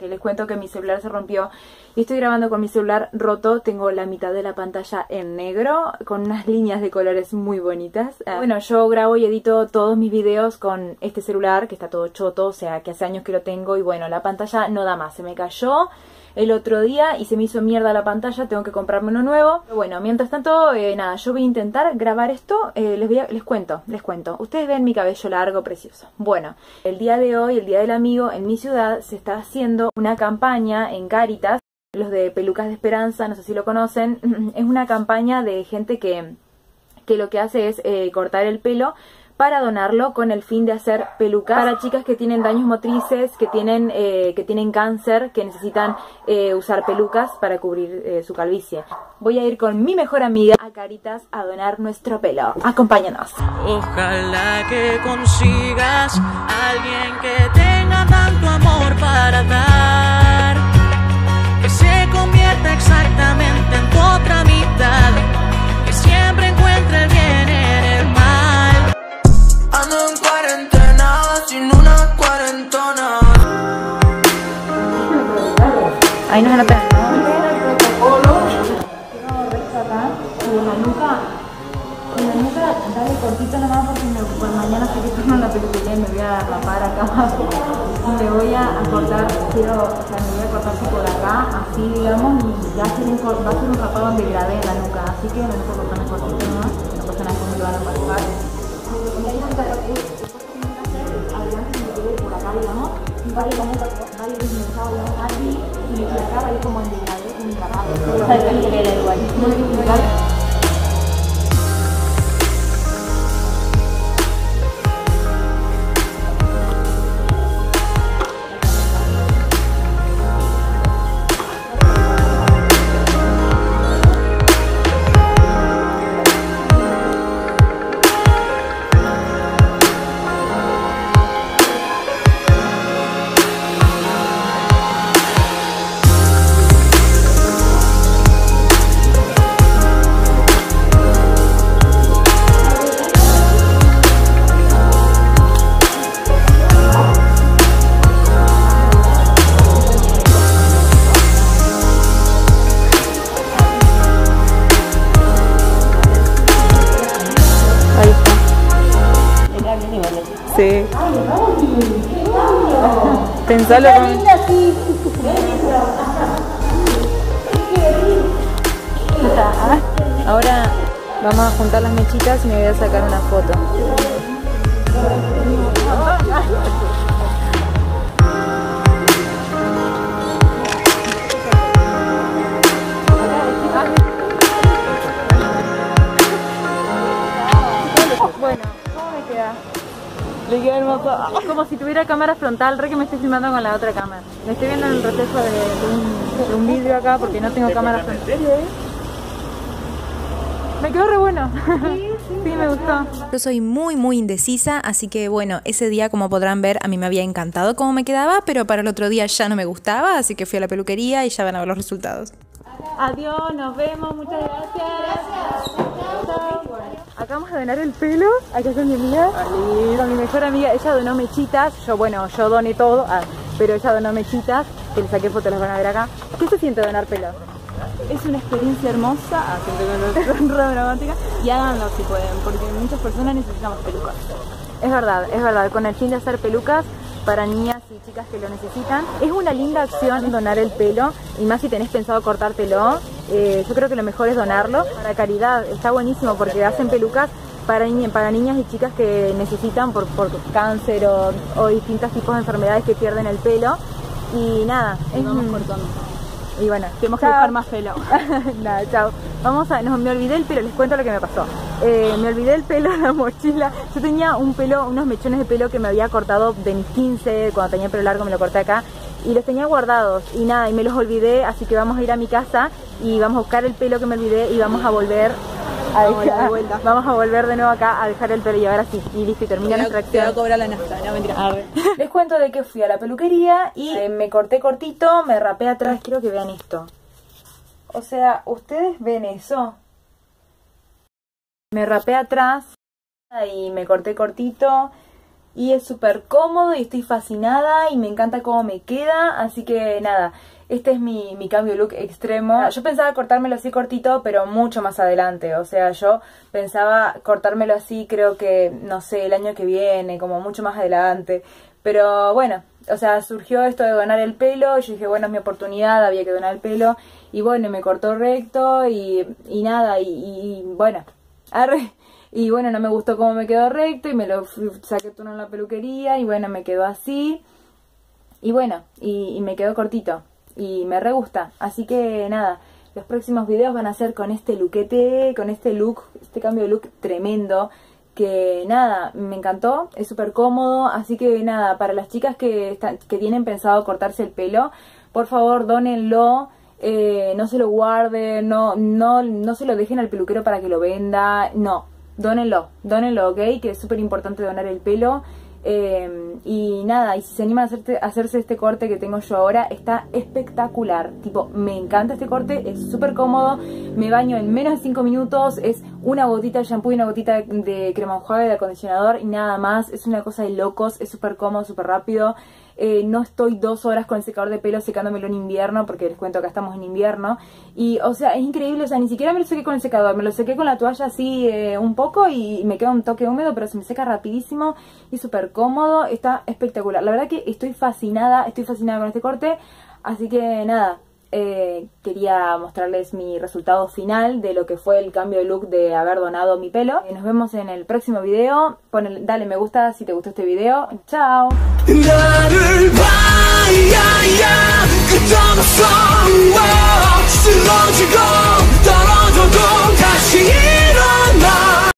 porque les cuento que mi celular se rompió y estoy grabando con mi celular roto. Tengo la mitad de la pantalla en negro con unas líneas de colores muy bonitas. Bueno, yo grabo y edito todos mis videos con este celular que está todo choto, o sea que hace años que lo tengo y bueno, la pantalla no da más, se me cayó el otro día y se me hizo mierda la pantalla, tengo que comprarme uno nuevo. Pero bueno, mientras tanto, nada, yo voy a intentar grabar esto, les cuento. Ustedes ven mi cabello largo, precioso. Bueno, el día de hoy, el Día del Amigo, en mi ciudad se está haciendo una campaña en Cáritas, los de Pelucas de Esperanza, no sé si lo conocen. Es una campaña de gente que lo que hace es cortar el pelo para donarlo con el fin de hacer pelucas para chicas que tienen daños motrices, que tienen cáncer, que necesitan usar pelucas para cubrir su calvicie. Voy a ir con mi mejor amiga a Cáritas a donar nuestro pelo. Acompáñanos. Ojalá que consigas alguien que tenga tanto amor para dar, que se convierta exactamente en tu otra mitad, que siempre encuentre el bien en el mal. Ando en cuarentena, sin una cuarentona. Ahí nos anotan. En la nuca, dale cortito nomás porque mañana sé que tengo una peluquería y me voy a rapar acá abajo. Y me voy a cortar, me voy a cortar por acá, así digamos, y ya va a ser un rapado en degradé en la nuca. Así que me voy a cortarme cortito nomás, no pasa nada, me lo van a pasar. Adelante me quedé por acá, digamos, y va a ir desmechado, digamos, así, y acá va a ir como en degradé, un rapado. Sabes que le queda igual. Muy igual. Sí. Pensalo con... Ahora vamos a juntar las mechitas y me voy a sacar una foto. Bueno, ¿cómo me queda? Le queda hermoso. Como si tuviera cámara frontal, re que me estoy filmando con la otra cámara. Me estoy viendo en el reflejo de un vidrio acá porque no tengo cámara frontal. Me quedó re bueno. Sí, me gustó. Yo soy muy indecisa, así que bueno, ese día, como podrán ver, a mí me había encantado cómo me quedaba, pero para el otro día ya no me gustaba, así que fui a la peluquería y ya van a ver los resultados. Adiós, nos vemos, muchas gracias. Chao. Acabamos de donar el pelo, acá está mi amiga, con mi mejor amiga. Ella donó mechitas, yo doné todo, pero ella donó mechitas, que le saqué fotos, las van a ver acá. ¿Qué se siente donar pelo? Es una experiencia hermosa, dramática, y háganlo si pueden, porque muchas personas necesitamos pelucas. Es verdad, con el fin de hacer pelucas para niñas y chicas que lo necesitan. Es una linda acción donar el pelo, y más si tenés pensado cortártelo. Yo creo que lo mejor es donarlo para caridad. Está buenísimo porque hacen pelucas para niñas y chicas que necesitan por cáncer o distintos tipos de enfermedades que pierden el pelo. Y nada, Vamos cortando. Y bueno, tenemos que buscar más pelo. Nada, chao. Me olvidé el pelo, les cuento lo que me pasó. Me olvidé el pelo en la mochila. Yo tenía unos mechones de pelo que me había cortado de mis 15, cuando tenía pelo largo me lo corté acá. Y los tenía guardados y nada, y me los olvidé, así que vamos a ir a mi casa y vamos a buscar el pelo que me olvidé y vamos a volver vamos a volver de nuevo acá a dejar el pelo y ahora sí, y listo, y termina nuestra acción. Te voy a cobrar la nafta, no mentira. Les cuento de que fui a la peluquería y me corté cortito, me rapé atrás. Quiero que vean esto. O sea, ¿ustedes ven eso? Me rapé atrás y me corté cortito. y es súper cómodo y estoy fascinada y me encanta cómo me queda, así que nada, este es mi cambio de look extremo. Yo pensaba cortármelo así cortito, pero mucho más adelante, o sea, yo pensaba cortármelo así, creo que, no sé, el año que viene, como mucho más adelante, pero bueno, o sea, surgió esto de donar el pelo, y yo dije, bueno, es mi oportunidad, había que donar el pelo, y bueno, me cortó recto, y nada, y bueno, arre. Y bueno, no me gustó cómo me quedó recto y me lo saqué turno en la peluquería y bueno, me quedó así. Y bueno, y me quedó cortito y me re gusta. Así que nada, los próximos videos van a ser con este lookete, con este look, este cambio de look tremendo. Que nada, me encantó, es súper cómodo. Así que nada, para las chicas que tienen pensado cortarse el pelo, por favor dónenlo. No se lo guarden, no se lo dejen al peluquero para que lo venda, no. Dónenlo, ¿ok? Que es súper importante donar el pelo. Y nada, y si se animan a hacerse este corte que tengo yo ahora, está espectacular. Tipo, me encanta este corte, es súper cómodo. Me baño en menos de 5 minutos. Es una gotita de shampoo y una gotita de crema enjuague de acondicionador y nada más. Es una cosa de locos, es súper cómodo, súper rápido. No estoy 2 horas con el secador de pelo secándomelo en invierno, porque les cuento que estamos en invierno. Y, o sea, es increíble, o sea, ni siquiera me lo sequé con el secador, me lo sequé con la toalla así un poco y me queda un toque húmedo, pero se me seca rapidísimo y súper cómodo, está espectacular. La verdad que estoy fascinada con este corte, así que nada, quería mostrarles mi resultado final de lo que fue el cambio de look de haber donado mi pelo. Nos vemos en el próximo video. Dale me gusta si te gustó este video. ¡Chao! 나를 봐야 끝없어 쓰러지고 떨어져도 다시